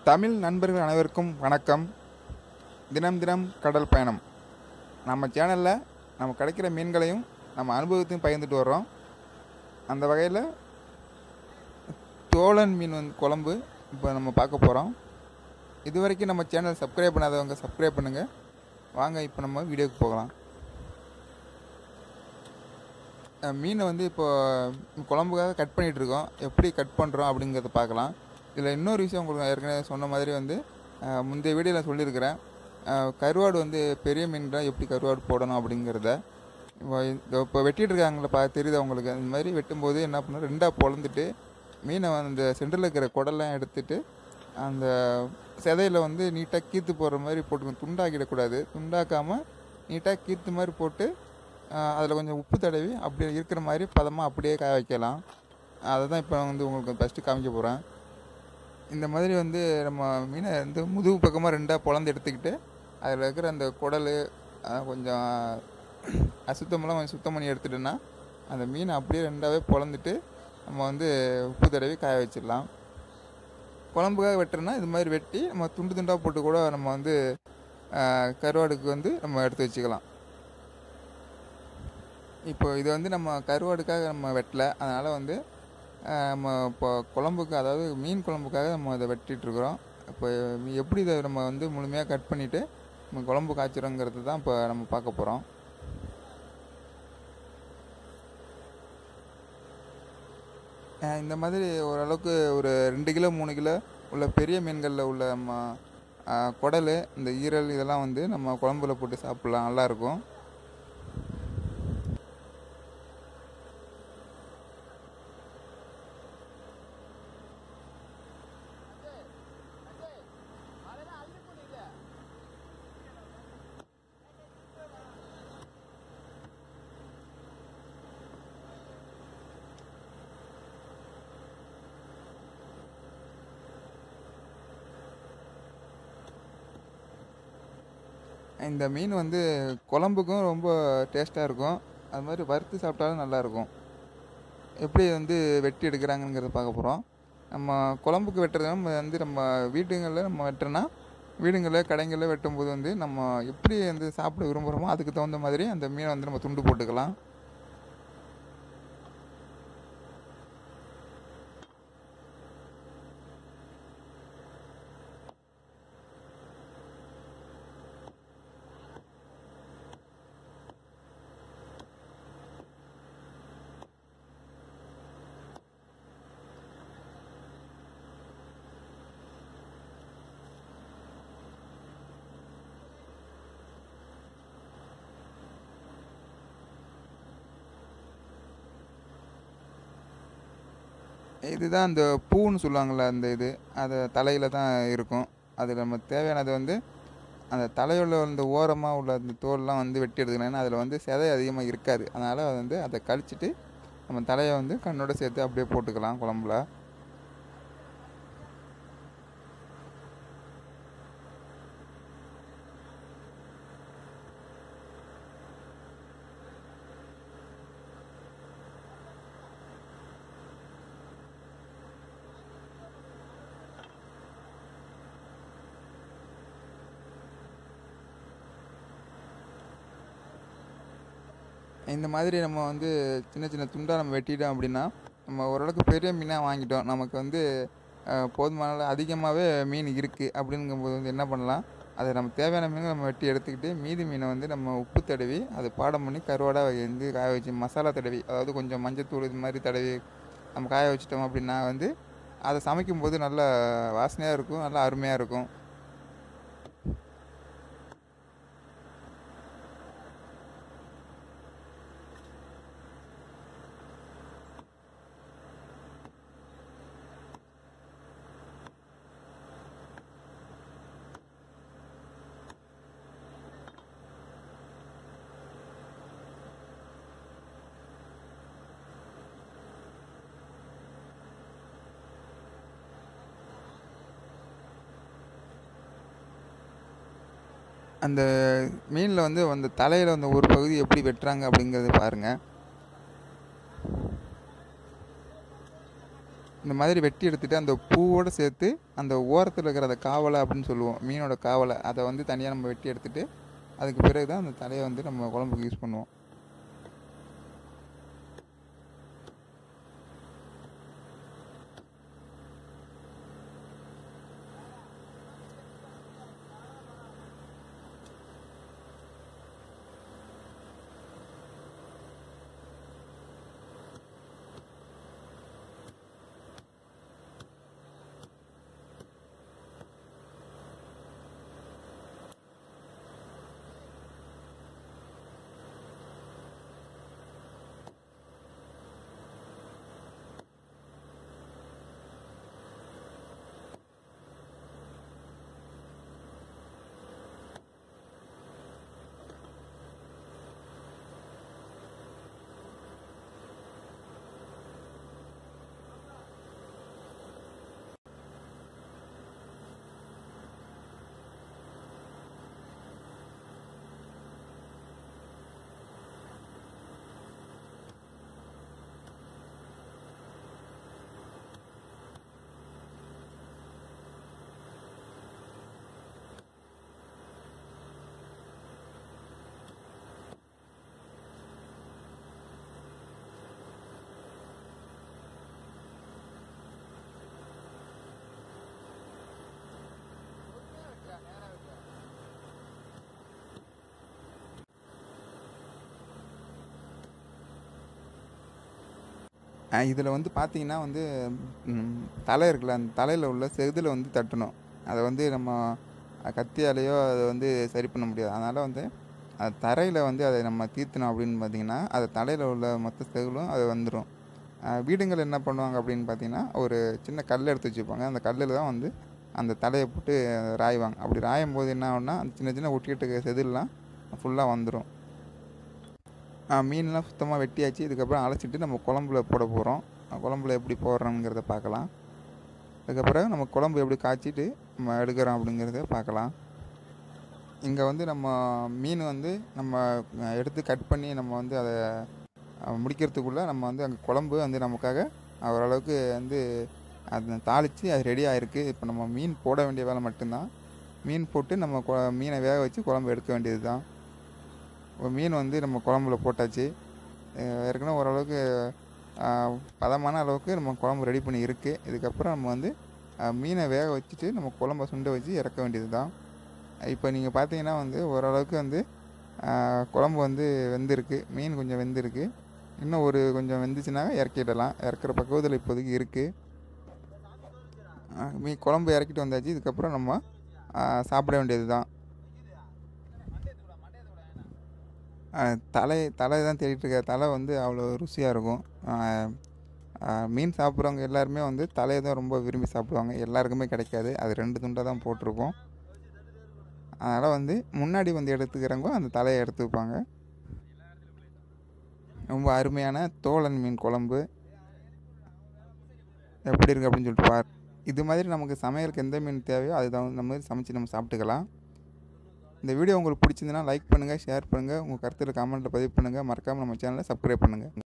தமிழ் நண்பர்கள் அனைவருக்கும் வணக்கம். தினம் தினம் கடல் பயணம். நம்ம சேனலில் நம்ம கிடைக்கிற மீன்களையும் நம்ம அனுபவத்தையும் பகிர்ந்துட்டு வர்றோம். அந்த வகையில் தோழன் மீன் குழம்பு இப்போ நம்ம பார்க்க போகிறோம். இது வரைக்கும் நம்ம சேனல் சப்ஸ்கிரைப் பண்ணாதவங்க சப்ஸ்கிரைப் பண்ணுங்கள். வாங்க இப்போ நம்ம வீடியோக்கு போகலாம். மீனை இப்போ குழம்புக்காக கட் பண்ணிகிட்ருக்கோம். எப்படி கட் பண்ணுறோம் அப்படிங்கிறத பார்க்கலாம். இதில் இன்னொரு விஷயம் உங்களுக்கு ஏற்கனவே சொன்ன மாதிரி முந்தைய வீடியோவில் சொல்லியிருக்கிறேன். கருவாடு பெரிய மீன் தான் எப்படி கருவாடு போடணும் அப்படிங்கிறத இப்போ வெட்டிகிட்டு இருக்காங்களே தெரியுது அவங்களுக்கு. இந்த மாதிரி வெட்டும்போது என்ன பண்ணணும், ரெண்டாக பொழந்துட்டு மீனை அந்த சென்டரில் இருக்கிற குடலாம் எடுத்துட்டு அந்த செதையில் நீட்டாக கீத்து போடுற மாதிரி போட்டுக்கணும். துண்டாக்கிடக்கூடாது. துண்டாக்காமல் நீட்டாக கீத்து மாதிரி போட்டு அதில் கொஞ்சம் உப்பு தடவி அப்படியே இருக்கிற மாதிரி பதமாக அப்படியே காய வைக்கலாம். அதை தான் இப்போ உங்களுக்கு ஃபஸ்ட்டு காமிக்க போகிறேன். இந்த மாதிரி நம்ம மீனை முதுகு பக்கமாக ரெண்டாக பொழந்து எடுத்துக்கிட்டு அதில் இருக்கிற அந்த குடல் கொஞ்சம் அசுத்தமெல்லாம் கொஞ்சம் சுத்தம் பண்ணி எடுத்துட்டோன்னா அந்த மீனை அப்படியே ரெண்டாவே பொழந்துட்டு நம்ம உப்பு தடவி காய வச்சிடலாம். குழம்புக்காக வெட்டுறோன்னா இது மாதிரி வெட்டி நம்ம துண்டு துண்டாக போட்டு கூட நம்ம கருவாடுக்கு நம்ம எடுத்து வச்சுக்கலாம். இப்போ இது நம்ம கருவாடுக்காக நம்ம வெட்டலை. அதனால் நம்ம இப்போ குழம்புக்கு, அதாவது மீன் குழம்புக்காக நம்ம இதை வெட்டிகிட்ருக்குறோம். இப்போ எப்படி இதை நம்ம முழுமையாக கட் பண்ணிவிட்டு நம்ம குழம்பு காய்ச்சிறோங்கிறது தான் இப்போ நம்ம பார்க்க போகிறோம். இந்த மாதிரி ஓரளவுக்கு ஒரு 2 கிலோ 3 கிலோ உள்ள பெரிய மீன்களில் உள்ள நம்ம குடல், இந்த ஈரல் இதெல்லாம் நம்ம குழம்புல போட்டு சாப்பிட்லாம், நல்லாயிருக்கும். இந்த மீன் குழம்புக்கும் ரொம்ப டேஸ்ட்டாக இருக்கும். அது மாதிரி வறுத்து சாப்பிட்டாலும் நல்லாயிருக்கும். எப்படி வெட்டி எடுக்கிறாங்கங்கிறத பார்க்க போகிறோம். நம்ம குழம்புக்கு வெட்டுறது நம்ம வீடுங்களில் நம்ம வெட்டுறோன்னா, வீடுங்களில் கடைகளில் வெட்டும்போது நம்ம எப்படி சாப்பிட விரும்புகிறோமோ அதுக்கு தகுந்த மாதிரி அந்த மீனை நம்ம துண்டு போட்டுக்கலாம். இதுதான் அந்த பூன்னு சொல்லுவாங்கள்ல, அந்த அது தலையில் தான் இருக்கும். அதில் நம்ம தேவையானது அந்த தலையுள்ள அந்த ஓரமாக உள்ள அந்த தோல்லாம் வெட்டி எடுத்துக்கணும். ஏன்னா அதில் செதை அதிகமாக இருக்காது. அதனால் அதை கழிச்சிட்டு நம்ம தலையை கண்ணோட சேர்த்து அப்படியே போட்டுக்கலாம் குழம்புல. இந்த மாதிரி நம்ம சின்ன சின்ன துண்டாக நம்ம வெட்டிட்டோம் அப்படின்னா, நம்ம ஓரளவுக்கு பெரிய மீனாக வாங்கிட்டோம், நமக்கு போதுமான அதிகமாகவே மீன் இருக்குது அப்படிங்கும்போது என்ன பண்ணலாம், அதை நம்ம தேவையான மீனை நம்ம வெட்டி எடுத்துக்கிட்டு மீதி மீனை நம்ம உப்பு தடவி அதை பாடம் பண்ணி கருவாடாக காய வச்சு மசாலா தடவி, அதாவது கொஞ்சம் மஞ்சத்தூள் இது மாதிரி தடவி நம்ம காய வச்சிட்டோம் அப்படின்னா அதை சமைக்கும்போது நல்லா வாசனையாக இருக்கும், நல்லா அருமையாக இருக்கும். அந்த மீனில் அந்த தலையில் ஒரு பகுதி எப்படி வெட்டுறாங்க அப்படிங்கிறத பாருங்கள். இந்த மாதிரி வெட்டி எடுத்துகிட்டு அந்த பூவோடு சேர்த்து அந்த ஓரத்தில் இருக்கிற அந்த காவலை அப்படின்னு சொல்லுவோம், மீனோட காவலை, அதை வந்து தனியாக நம்ம வெட்டி எடுத்துகிட்டு அதுக்கு பிறகு தான் அந்த தலையை வந்து நம்ம குழம்புக்கு யூஸ் பண்ணுவோம். இதில் வந்து பார்த்தீங்கன்னா வந்து தலை இருக்குல்ல, அந்த தலையில் உள்ள செதில் வந்து தட்டணும். அதை வந்து நம்ம கத்தியாலேயோ அதை வந்து சரி பண்ண முடியாது. அதனால் வந்து அது தரையில் வந்து அதை நம்ம தீர்த்தணும் அப்படின்னு பார்த்தீங்கன்னா, அது தலையில் உள்ள மொத்த செதிலும் அது வந்துடும். வீடுங்கள் என்ன பண்ணுவாங்க அப்படின்னு பார்த்தீங்கன்னா, ஒரு சின்ன கல் எடுத்து வச்சுப்பாங்க. அந்த கல்லில் தான் வந்து அந்த தலையை போட்டு ராய்வாங்க. அப்படி ராயும் போது என்ன ஆகும்னா, அந்த சின்ன சின்ன ஒட்டிக்கிட்டு செதில்லாம் ஃபுல்லாக வந்துடும். மீன்லாம் சுத்தமாக வெட்டியாச்சு. இதுக்கப்புறம் அலசிட்டு நம்ம குழம்புல போட போகிறோம். குழம்புல எப்படி போடுறோங்கிறத பார்க்கலாம். அதுக்கப்புறம் நம்ம குழம்பு எப்படி காய்ச்சிட்டு நம்ம எடுக்கிறோம் அப்படிங்கிறத பார்க்கலாம். இங்கே வந்து நம்ம மீன் வந்து நம்ம எடுத்து கட் பண்ணி நம்ம வந்து அதை முடிக்கிறதுக்குள்ளே நம்ம வந்து அங்கே குழம்பு வந்து நமக்காக ஓரளவுக்கு வந்து அதை தாளித்து அது ரெடி ஆகிருக்கு. இப்போ நம்ம மீன் போட வேண்டிய வேலை மட்டும்தான். மீன் போட்டு நம்ம மீனை வேக வச்சு குழம்பு எடுக்க வேண்டியது தான். மீன் வந்து நம்ம குழம்புல போட்டாச்சு. ஏற்கனவே ஓரளவுக்கு பதமான அளவுக்கு நம்ம குழம்பு ரெடி பண்ணி இருக்குது. இதுக்கப்புறம் நம்ம வந்து மீனை வேக வச்சுட்டு நம்ம குழம்ப சுண்ட வச்சு இறக்க வேண்டியது தான். இப்போ நீங்கள் பார்த்தீங்கன்னா வந்து ஓரளவுக்கு வந்து குழம்பு வந்து வெந்திருக்கு, மீன் கொஞ்சம் வெந்திருக்கு. இன்னும் கொஞ்சம் வெந்துச்சுன்னா இறக்கிடலாம். இறக்குற பக்குவத்தில் இப்போதைக்கு இருக்குது. குழம்பு இறக்கிட்டு வந்தாச்சு. இதுக்கப்புறம் நம்ம சாப்பிட வேண்டியது தான். தலை தான் தேடிட்டுருக்க. தலை வந்து அவ்வளோ ருசியாக இருக்கும். மீன் சாப்பிட்றவங்க எல்லாருமே வந்து தலையை தான் ரொம்ப விரும்பி சாப்பிடுவாங்க. எல்லாருக்குமே கிடைக்காது. அது 2 துண்டாக தான் போட்டிருப்போம். அதனால் வந்து முன்னாடி வந்து எடுத்துக்கிறவங்க அந்த தலையை எடுத்துப்பாங்க. ரொம்ப அருமையான தோலன் மீன் குழம்பு எப்படி இருக்குது அப்படின்னு சொல்லிட்டு பார். இது மாதிரி நமக்கு சமையலுக்கு எந்த மீன் தேவையோ அது தகுந்த மாதிரி சமைச்சு நம்ம சாப்பிட்டுக்கலாம். இந்த வீடியோ உங்களுக்கு பிடிச்சிருந்துன்னா லைக் பண்ணுங்கள், ஷேர் பண்ணுங்கள், உங்கள் கருத்துக்களை கமெண்ட்டில் பதிவு பண்ணுங்கள். மறக்காமல் நம்ம சேனலை சப்ஸ்கிரைப் பண்ணுங்கள்.